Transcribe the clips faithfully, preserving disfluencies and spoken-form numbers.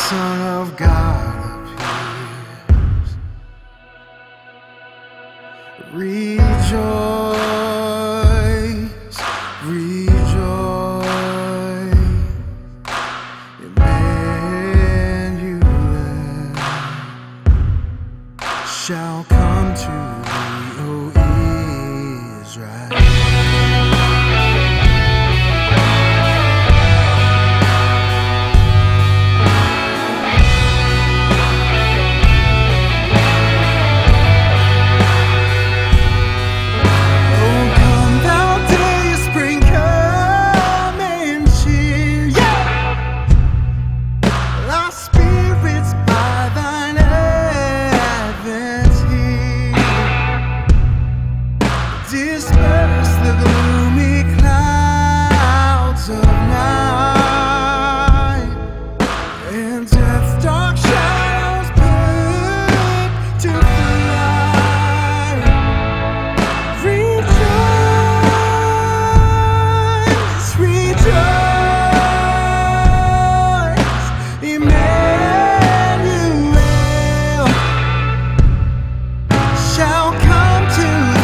Son of God appears. Rejoice, rejoice, Emmanuel shall come to thee, O Israel. Disperse the gloomy clouds of night, and death's dark shadows put to flight. Rejoice, rejoice, Emmanuel shall come to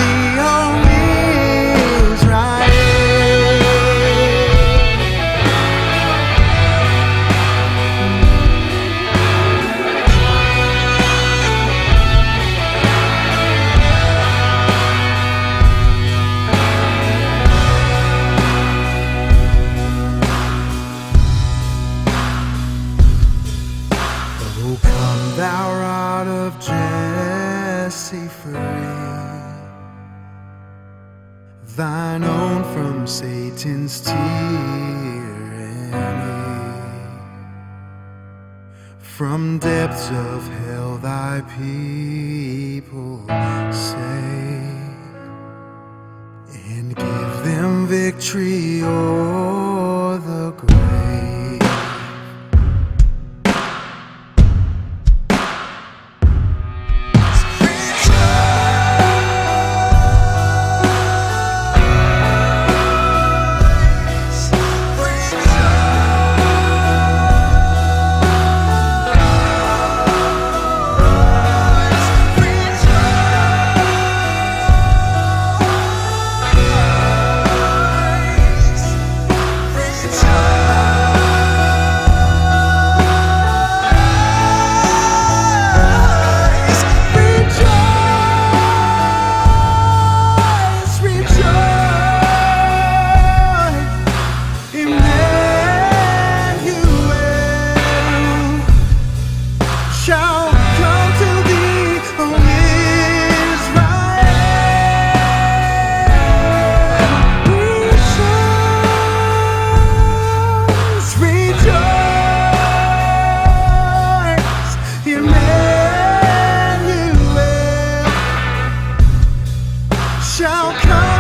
thou rod of Jesse free, thine own from Satan's tyranny. From depths of hell thy people save, and give them victory o'er the grave. Shall come.